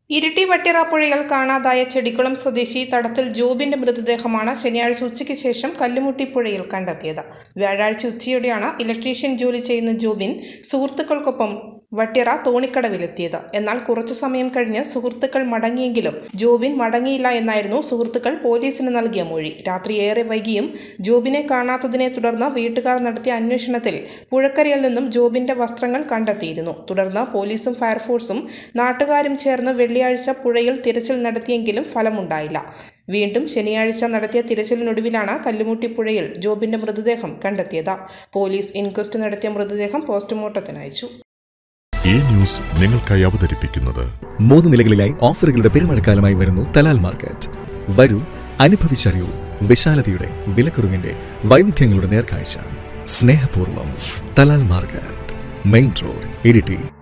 ഇരിട്ടി വട്ടിറ പുഴയിൽ കാണാതായ ചെടിക്കുളം സ്വദേശി തടത്തിൽ ജോബിന്റെ മൃതദേഹമാണ് ശനിയാഴ്ച ഉച്ചയ്ക്ക് ശേഷം കല്ലുമുട്ടി പുഴയിൽ കണ്ടെത്തിയത്. വ്യാഴാഴ്ച ഉച്ചയോടെയാണ് ഇലക്ട്രീഷ്യൻ ജോലി ചെയ്യുന്ന ജോബിൻ സുഹൃത്തുക്കൾക്കൊപ്പം വട്ടിറ തോണിക്കടവിലെത്തിയത്. എന്നാൽ കുറച്ചു സമയം കഴിഞ്ഞ് സുഹൃത്തുക്കൾ മടങ്ങിയെങ്കിലും ജോബിൻ മടങ്ങിയില്ല എന്നായിരുന്നു സുഹൃത്തുക്കൾ പോലീസിന് നൽകിയ മൊഴി. രാത്രി ഏറെ വൈകിയും ജോബിനെ കാണാത്തതിനെ തുടർന്ന് വീട്ടുകാർ നടത്തിയ അന്വേഷണത്തിൽ പുഴക്കരയിൽ നിന്നും ജോബിന്റെ വസ്ത്രങ്ങൾ കണ്ടെത്തിയിരുന്നു. തുടർന്ന് പോലീസും ഫയർഫോഴ്സും നാട്ടുകാരും ചേർന്ന് വെള്ളിയാഴ്ച പുഴയിൽ തിരച്ചിൽ നടത്തിയെങ്കിലും ഫലമുണ്ടായില്ല. വീണ്ടും ശനിയാഴ്ച നടത്തിയ തിരച്ചിലിനൊടുവിലാണ് കല്ലുമുട്ടി പുഴയിൽ ജോബിന്റെ മൃതദേഹം കണ്ടെത്തിയത്. പോലീസ് ഇൻക്വസ്റ്റ് നടത്തിയ മൃതദേഹം പോസ്റ്റ്മോർട്ടത്തിന് അയച്ചു. ഈ ന്യൂസ് നിങ്ങൾക്കായി അവതരിപ്പിക്കുന്നത് 3 നിലകളിലായി ഓഫറുകളുടെ പെരുമഴക്കാലമായി വരുന്നു തലാൽ മാർക്കറ്റ്. വരൂ, അനുഭവിച്ചറിയൂ വിശാലതയുടെ, വിലക്കുറവിന്റെ, വൈവിധ്യങ്ങളുടെ നേർക്കാഴ്ച. സ്നേഹപൂർവ്വം Talal market, main road, Iritty.